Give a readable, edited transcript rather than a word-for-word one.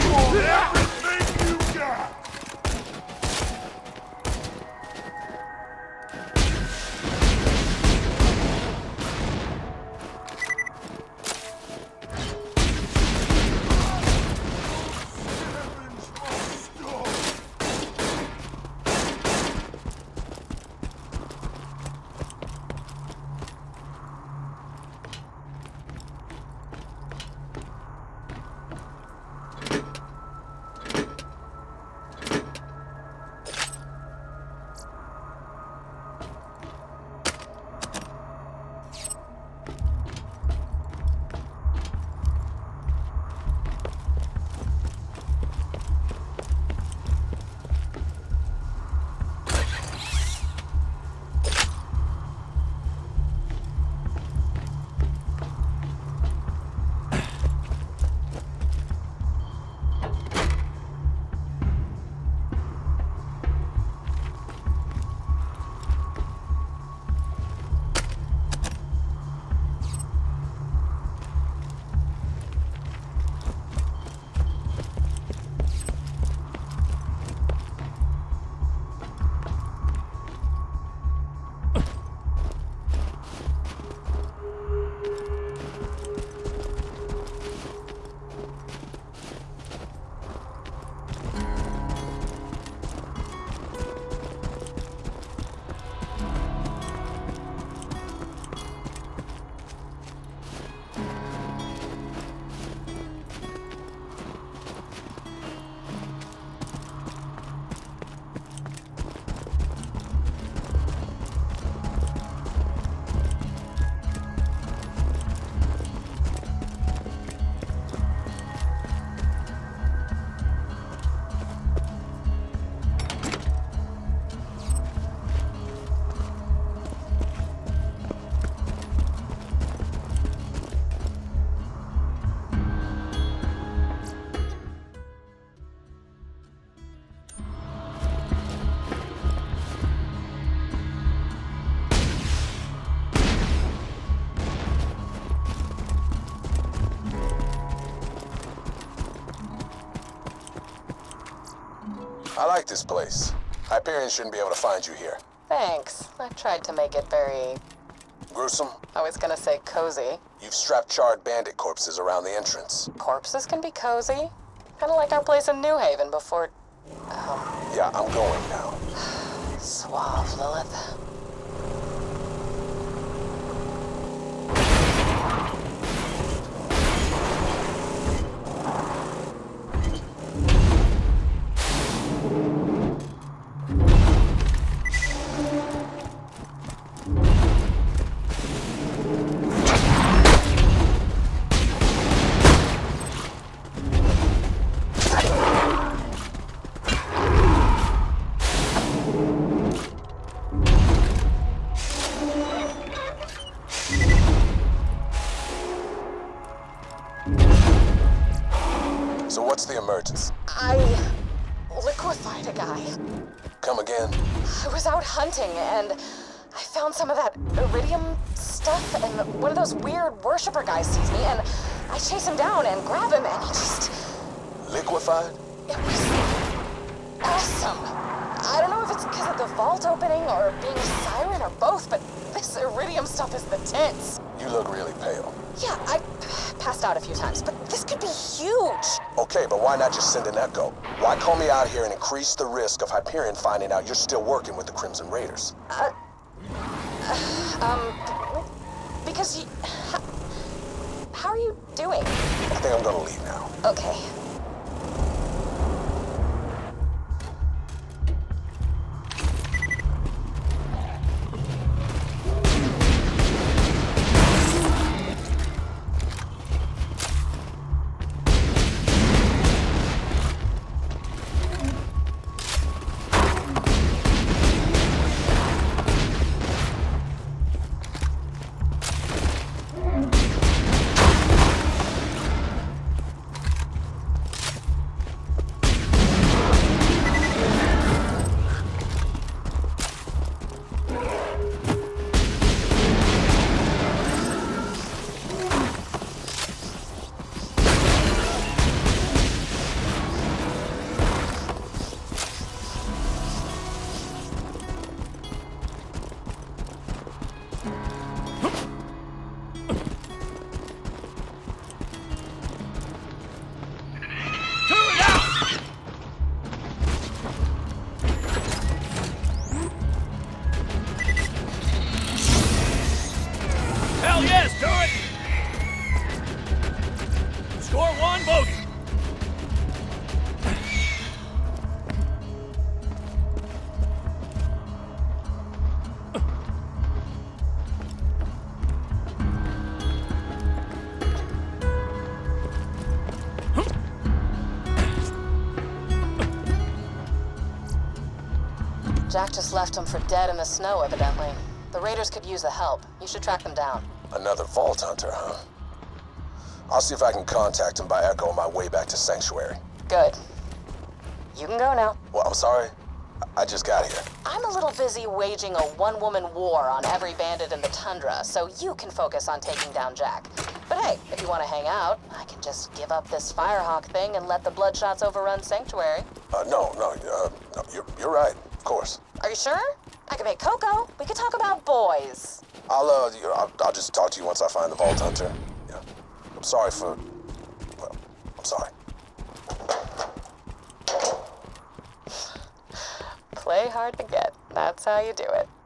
Everything you got! I like this place. Hyperion shouldn't be able to find you here. Thanks. I tried to make it very... Gruesome? I was gonna say cozy. You've strapped charred bandit corpses around the entrance. Corpses can be cozy. Kinda like our place in New Haven before... Yeah, I'm going now. Suave, Lilith. So what's the emergency? I liquefied a guy. Come again? I was out hunting and I found some of that iridium stuff and one of those weird worshiper guys sees me and I chase him down and grab him and he just... Liquefied? It was awesome. I don't know if it's because of the vault opening or being a siren or both, but this iridium stuff is the tits. You look really pale. Yeah, I passed out a few times, but this could be huge. Okay, but why not just send an echo? Why call me out here and increase the risk of Hyperion finding out you're still working with the Crimson Raiders? Because you... How are you doing? I think I'm gonna leave now. Okay. Jack just left him for dead in the snow, evidently. The raiders could use the help. You should track them down. Another vault hunter, huh? I'll see if I can contact him by echo on my way back to Sanctuary. Good. You can go now. Well, I'm sorry. I just got here. I'm a little busy waging a one-woman war on every bandit in the tundra, so you can focus on taking down Jack. But hey, if you want to hang out, I can just give up this Firehawk thing and let the Bloodshots overrun Sanctuary. No, you're right, of course. Are you sure? I can make cocoa. We could talk about boys. I'll just talk to you once I find the Vault Hunter. Yeah. I'm sorry for... Well, I'm sorry. Play hard to get. That's how you do it.